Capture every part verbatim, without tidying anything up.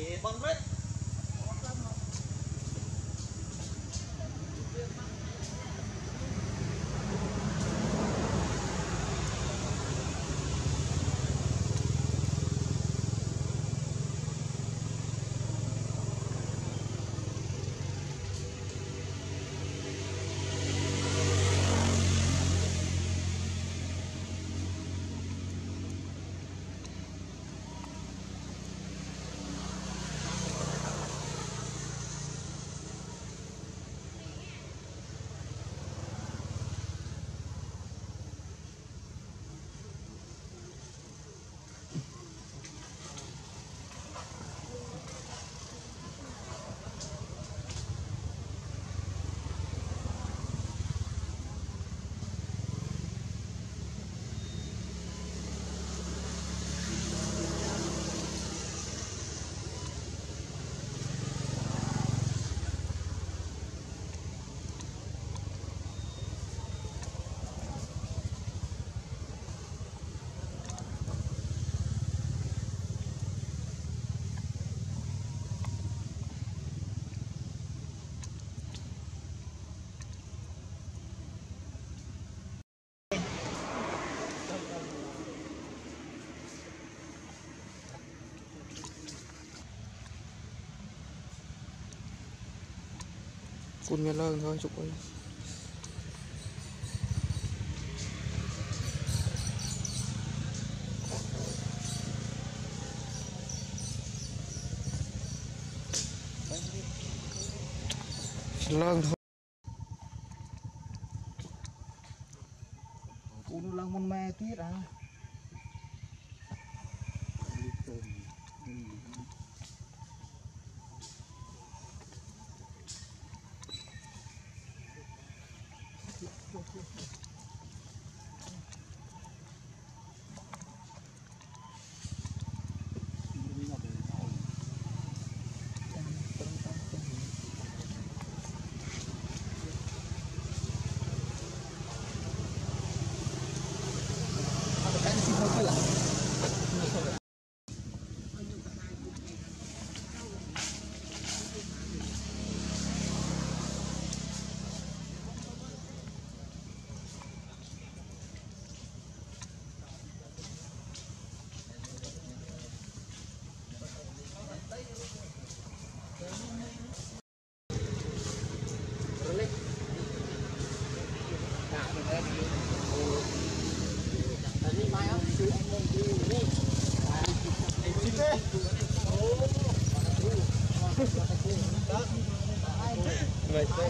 Phun nghe lơn thôi chụp ơi. Lơn thôi. Uống lăng môn me tiết à. Vậy thôi.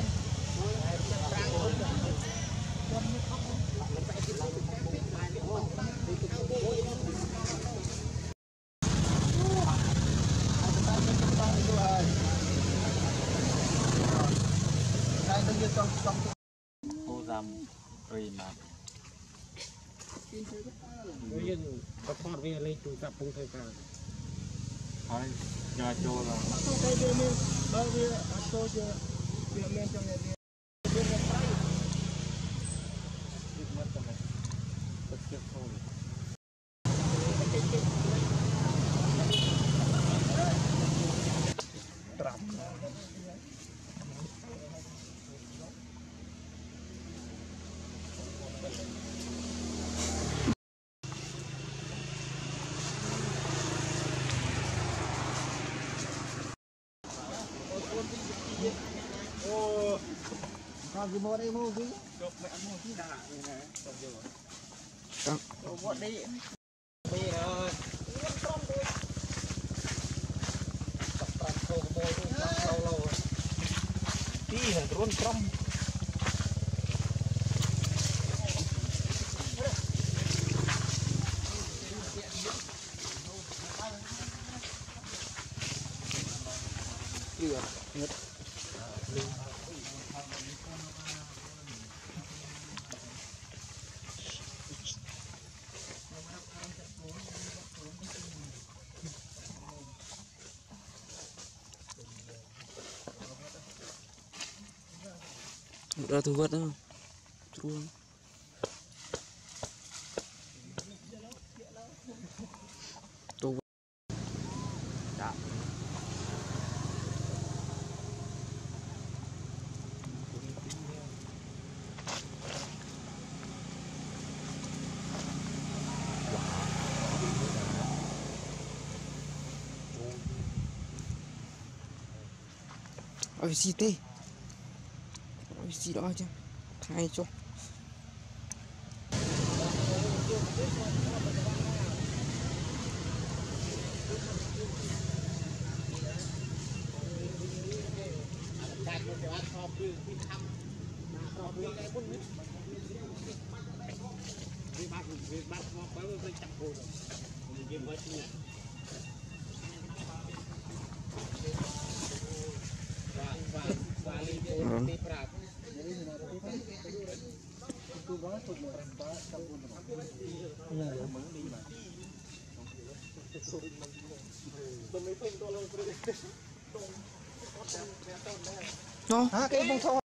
Cô dầm rồi mà bây giờ có thoát về lấy chủ tập không thời gian thôi cho cho là không cái gì mình bao giờ tôi chưa việc men trong này việc men phải việc mất trong này tất cả thôi trap ô còn gì mua đây mua gì chụp mẹ mua cái đà này nè còn gì Căng. rồi bọn đi bây giờ tập tập khâu môi cũng lâu lâu tí là run trong Chưa hết. Udah tuh buat tuh. Turun. Tuh. ôi xì tê ôi xì đó chứ hai cho nó hả cái bông thọ